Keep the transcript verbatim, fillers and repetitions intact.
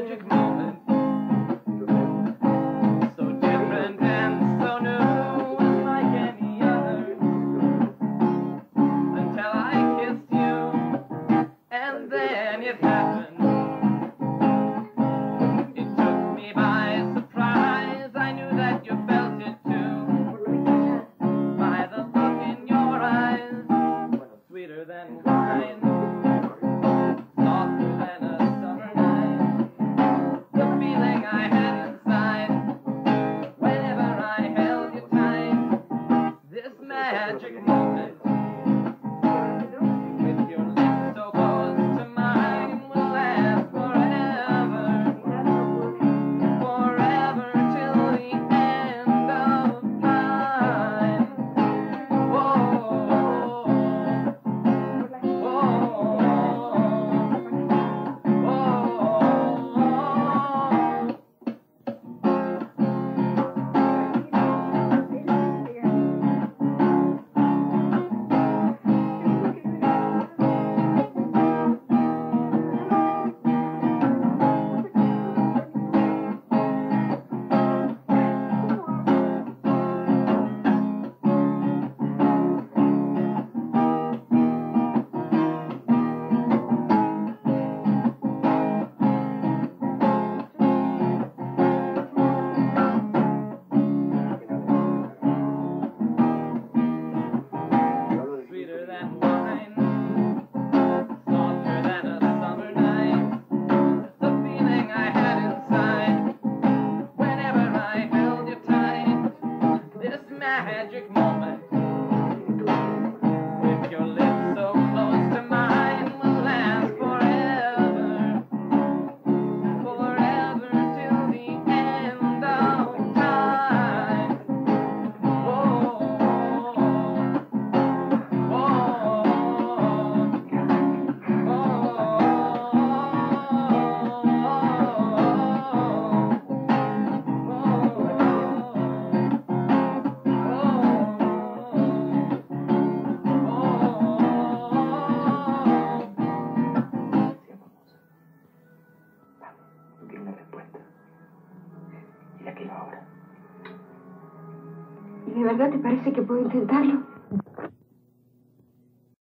magic moment, so different and so new, unlike any other, until I kissed you, and then it happened. It took me by surprise. I knew that you felt it too, by the look in your eyes, sweeter than wine, softer than a summer night. The feeling I had inside whenever I held you tight, this magic moment with your lips so close to mine will last forever, forever till the end of time. Whoa, whoa, sweeter than wine, softer than a summer night. The feeling I had inside whenever I held you tight, this magic moment with your lips so close to mine will last forever, forever till the end of time. Whoa, No quiero una respuesta. Y la quiero ahora. ¿Y de verdad te parece que puedo intentarlo?